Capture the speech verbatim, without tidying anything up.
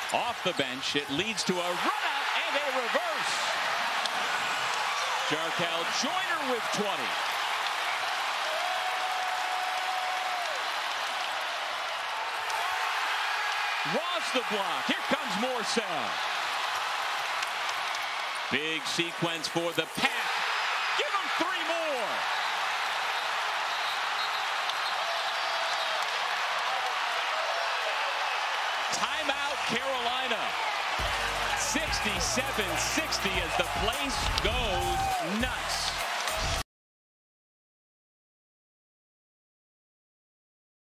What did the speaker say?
Off the bench, it leads to a run out and a reverse. Jarkel Joiner with twenty. Ross the block. Here comes Morcell. Big sequence for the Pack. Give him three more. Timeout, Carolina. sixty-seven sixty as the place goes nuts.